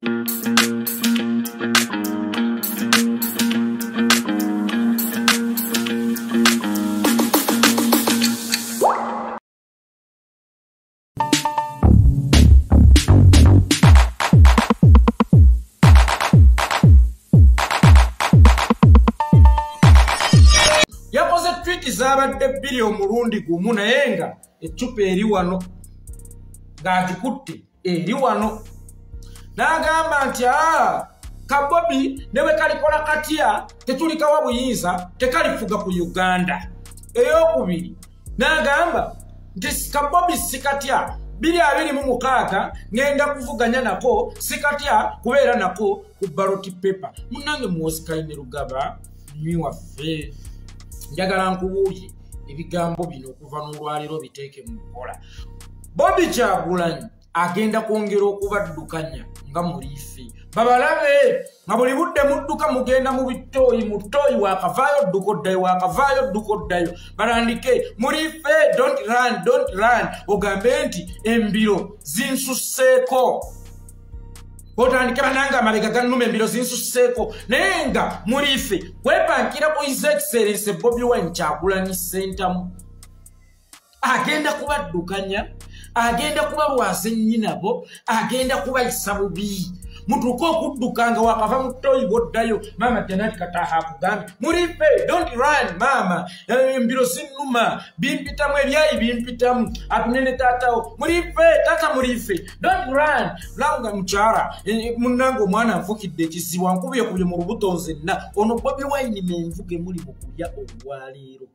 Zabadde bbiri omulundi gumu naye nga ecupa eri wano ng'agikutte eri wano n'agamba nti ka Bobi ne bwe kalikola katya tetulikawa buyinza tekalifuga ku Uganda. Eyokubiri n'agamba nti ka Bobi sikatya 2026 ngenda kuvuganya nako sikatya kubeera nako ku ballot paper. Munnange Muhoozi Kayine Rugaba nyi waffe njagala nkubuulye ebigambo bino okuva n'olwaliro biteeke mu nkola. Bobi Kyagulanyi agenda kwongera okubaddukanya nga muliifi. Babalabe nga buli budde mudduka mugenda mu bitooyi, mu ttooyi waakavaayo dduka oddayo, waakavaayo dduka oddayo. Balandike muliife, don't run. Ogambe nti embiro zinsusseeko. Otandike bananga amabega gannuma embiro zinsusseeko naye nga muliife kwepankira ku His Excellency Bobi Wine Kyagulanyi Ssentamu agenda kubaddukanya, agenda kubalwasa ennyinabo, agenda kubayisa bubi. Mutuuke okuddukanga wakava mu ttooyi bw'oddayo. Maama Janati Kataha akugambye muliife, don't run mama, embiro zinnuma bimpitamu, ebyayi bimpitamu, atunene taatawo muliife, taata muliife, don't run. Langa mukyala munnange omwana nfukidde ekizibu ankubye mu lubuto nzenna. Ono Bobi Wine menvuge muli mu kulya olwaleero.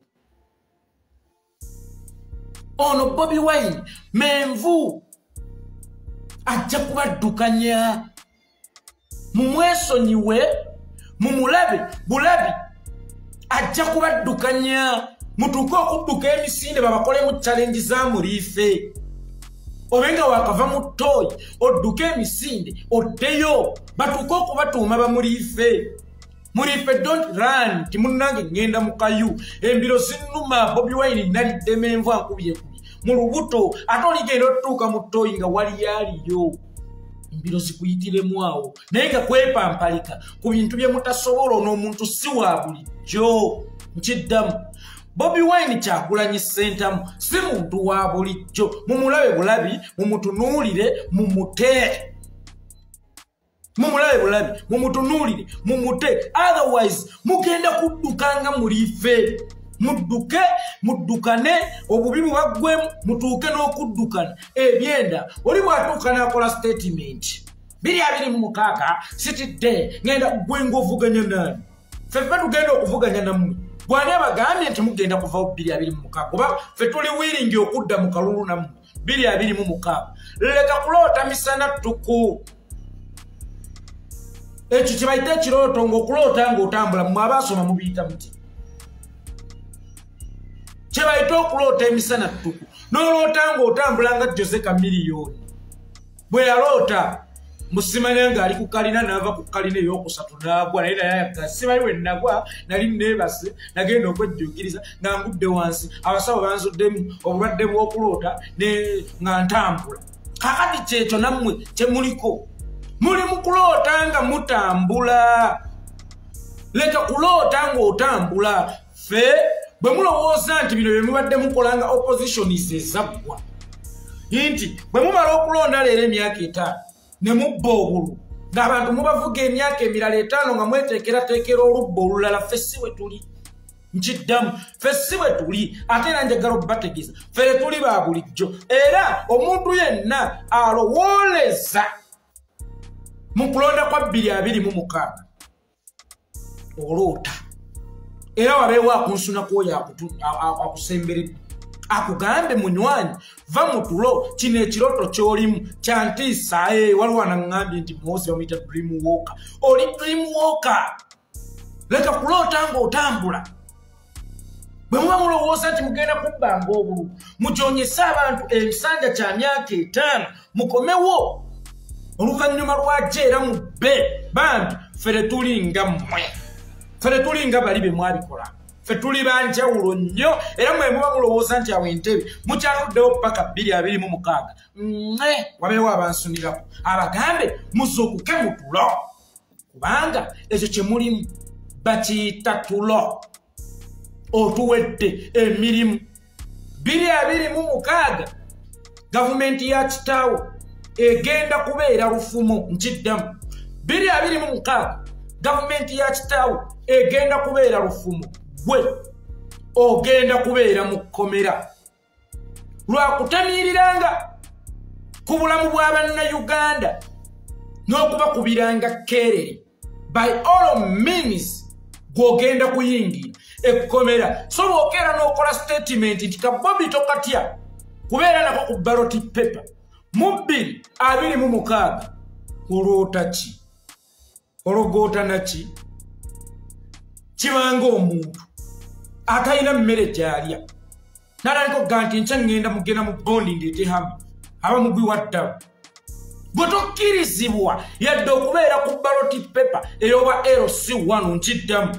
Ono Bobi Wine menvu ajja kubaddukanya. Mumwesonyiwe, mumulabe bulabi ajja kubaddukanya. Mutuuke okudduka emisinde babakolemu challenge za muliife. Obenga wakava mu ttooyi odduke emisinde oddeyo batuuke okubatuuma bamuliife. Muliife don't run. Timunnange ngenda mu kayu embiro zinnuma. Bobi Wine nalidde menvu ankubye mu lubuto ate oligenda otutuuka mu ttooyi nga wali aliyo. Embiro zikuyitiremu awo naye nga kwepampalika ku bintu bye mutasobola n'omuntu si wa bulijjo. Nkiddamu Bobi Wine Kyagulanyi Ssentamu si muntu wa bulijjo. Mumulabe bulabi, mumutunuulire, mumute. Mumulabe bulabi, mumutunuulire, mumute. Otherwise mugenda kuddukanga muliife. Muddukane obubi bubagwemu mutuuke n'okuddukana. Ebyenda oli bw'atuuka n'akola statement 2026 sitidde ngenda gwenga ovuganya nani. Ffeffe tugenda okuvuganya nammwe. Bw'ani abagambye nti mugenda kuvaho 2026 oba ffe tuli wiringi okudda mu kalulu nammwe 2026. Leka kuloota misana ttuku. Ekyo kye bayita ekirooto ng'okuloota ng'otambula mmwe abaasoma mubiyita muti. Kye bayita okuloota emisana ttuku. N'oloota ng'otambula nga Jose Chameleone. Bwe yaloota musimanya ng'ali ku kalina n'ava ku kalina ey'okusatu n'agwa naye naye simanyi we nagwa nali neebase nagenda okwejjuukiriza nga ngudde wansi abasawo banzuddemu obulwadde bw'okuloota nga ntambula. Kakati kyekyo nammwe kye muliko. Muli mu kuloota nga mutambula. Leka kuloota ng'otambula. Ffe bwe mulowooza nti bino bye mubadde mukolanga opposition ezaggwa nti bwe mumala okulonda leero emyaka 5 ne mubba obulu ng'abantu mubavuga emyaka emirala 5 nga mweteekerateekera olubba olulala. Ffe si bwe tuli. Nkiddamu ffe si bwe tuli. Ate era njagala okubategeeza ffe tuli ba bulijjo. Era omuntu yenna alowooleza mu kulonda kwa 2026 oloota. Era wabeewo akunsuna kwoyo akusemberedde akugambe munywanyi va mu tulo kino ekirooto ky'olimu kya ntiisa. Waliwo anaŋŋambye nti Muhoozi bamuyita dream walker. Oli dream walker. Leka kuloota ng'otambula. Bwe muba mulowooza nti mugenda kubbanga obulu mujoonyese abantu ebisanja kya myaka 5 mukomewo oluvannyuma lwajja era mubbe bambi ffe tuli nga mmwe. Fere tulinga bali be mwabikola. ffe tuli banjawulo nnyo era mwe muba mulowooza nti awo entebe mukyatuddewo paka 226 wabeewo abansunirako abagambe muzuukuke mu tulo kubanga ekyo kye mulimu bakiyita tulo otuwedde emirimu 226 gavumenti ya kitaawo egenda kubeera lufumo nkiddamu 226 gavumenti ya kitaawo egenda kubeera lufumo gwe ogenda kubeera mu kkomera lwakutamiiriranga ku bulamu bw'abannayuganda n'okubakubiranga kerere by all means gw'ogenda kuyingira ekkomera so lwokeera n'okola statement nti Bobi tokatya kubeera nako ku ballot paper mu 226 olwota ki ologoota naki kibanga omuntu atalina mmere gy'alya nalaliko ga nti nkya mugenda mu bondi ndeetehama aba mugwi waddawo gwe tokkirizibwa yadde okubeera ku ballot paper eyoba LC1 nkiddamu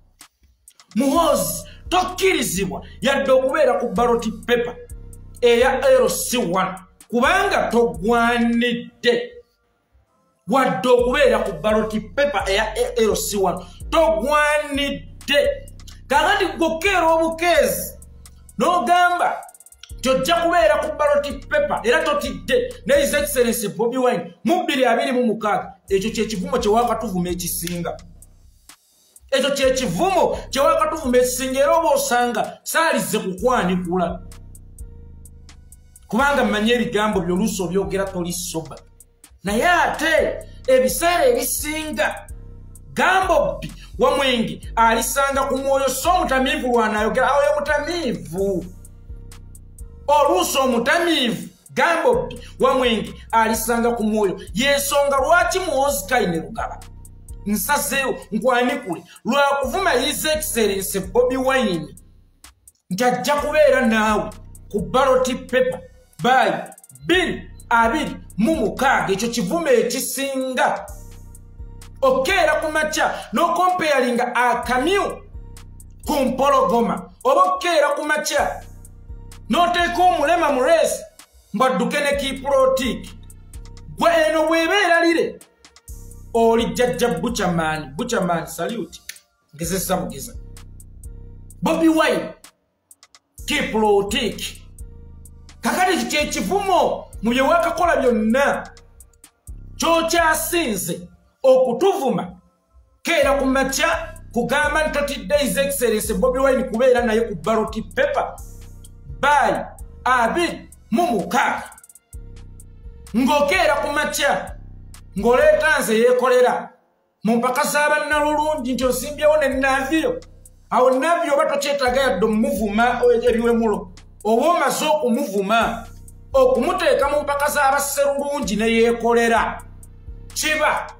Muhoozi tokkirizibwa yadde okubeera ku ballot paper eya LC1 kubanga togwanidde wadde okubeera ku ballot paper eya LC1 togwanidde kakati gwokeera obukeezi n'ogamba tojja kubeera ku ballot paper era totidde ne His Excellency Bobi Wine mu 226 ekyo kyekivumo kyewakatuvuma ekisinga ekyo kyekivumo kyewakatuvuma ekisinga era oba osanga saalize kukwanikula kubanga mmanyi ebigambo byoluusi obyogera tolisoba naye ate ebiseera ebisinga Bobi Wamwenge alisanga ku mwoyo so omutamiivu lwanayogera awo mutamiivu oluusi omutamiivu Bobi Wamwenge alisanga ku mwoyo yensonga lwaki Muhoozi Kayine Lugaba nsaseewo nkwanikule lwakuvuma His Excellency Bobi Wine nti ajja kubeera naawe ku ballot paper by 226 ekyo kivume ekisinga okeera ku makya n'okomparinga akamyu ku mpologoma oba okeera ku makya n'oteeka omulema mu reesi mbadduke ne kiprotiki gwe eno bw'ebeera lire oli jjajja buchaman salute ngezesa mugeza Bobi Wine kiprotiki kakati kyekivumo mu bye wakakola byonna kyokyasinze okutuvuma keera ku makya kugamba nti totidde His Excellency Bobi Wine kubeera naye ku ballot paper by 226 ng'okeera ku makya ng'oleeta nze yeekolera mu mpaka z'abannalulungi nti osimbyewo ne Navio awo Navio oba tokyetaaga yadde omuvuma ebiwemulo oba omaze okumuvuma okumuteeka mu mpaka z'abasserulungi ne yeekolera kiba